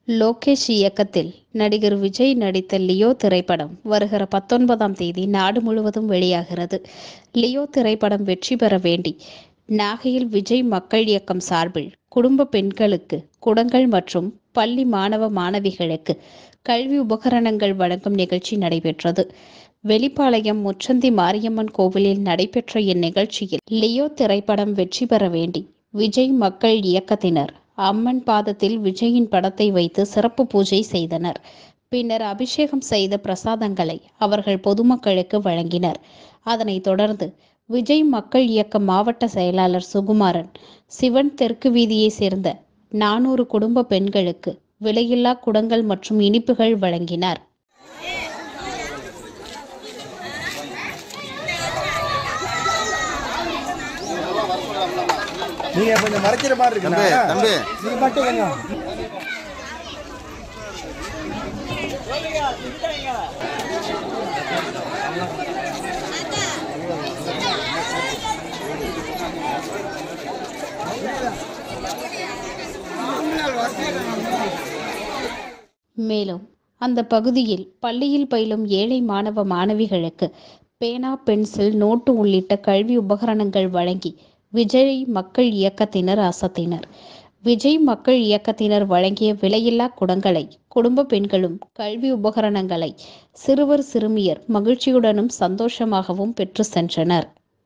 லோகேஷ் இயக்கத்தில் நடிகர் விஜய் நடித்த லியோ திரைப்படம் வருகிற 19ஆம் தேதி நாடு முழுவதும் வெளியாகிறது. லியோ திரைப்படம் வெற்றி பெற வேண்டி நாகையில் விஜய் மக்கள் இயக்கம் சார்பில் குடும்ப பெண்களுக்கு குடங்கள் மற்றும் பள்ளி மாணவ மாணவிகளுக்கு கல்வி உபகரணங்கள் வழங்கும் நிகழ்ச்சி நடைபெற்றது. வெளிப்பாளையம் முச்சந்தி மாரியம்மன் கோவிலில் நடைபெற்ற இந்நிகழ்ச்சியில் லியோ திரைப்படம் வெற்றி பெற வேண்டி விஜய் மக்கள் இயக்கத்தினர் அம்மன் பாதத்தில் விஜயின் படத்தை வைத்து சிறப்பு பூஜை செய்தனர். பின்னர் அபிஷேகம் செய்த பிரசாதங்களை அவர்கள் பொதுமக்களுக்கு வழங்கினர். அதனைத் தொடர்ந்து விஜய் மக்கள் இயக்க மாவட்ட செயலாளர் சுகுமாரன் சிவன் தெற்கு வீதியை சேர்ந்த 400 குடும்ப பெண்களுக்கு விலையில்லா குடங்கள் மற்றும் இனிப்புகள் வழங்கினார். நீங்க கொஞ்சம் மறைக்கிற மாதிரி இருக்கு தம்பி, நீங்க மட்டும் கொஞ்சம் மேலும் அந்த பகுதியில் பள்ளியில் பயிலும் ஏழை மாணவ மாணவிகளுக்கு பேனா, பென்சில், நோட்டு உள்ளிட்ட கல்வி உபகரணங்கள் வழங்கி விஜய் மக்கள் இயக்கத்தினர் அசத்தினர். விஜய் மக்கள் இயக்கத்தினர் வழங்கிய விலையில்லா குடங்களை குடும்ப பெண்களும் கல்வி உபகரணங்களை சிறுவர் சிறுமியர் மகிழ்ச்சியுடனும் சந்தோஷமாகவும் பெற்று சென்றனர்.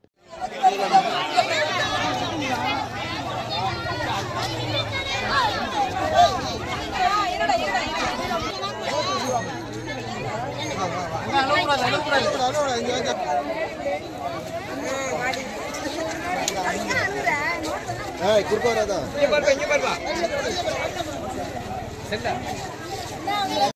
குறுக்க வராதா?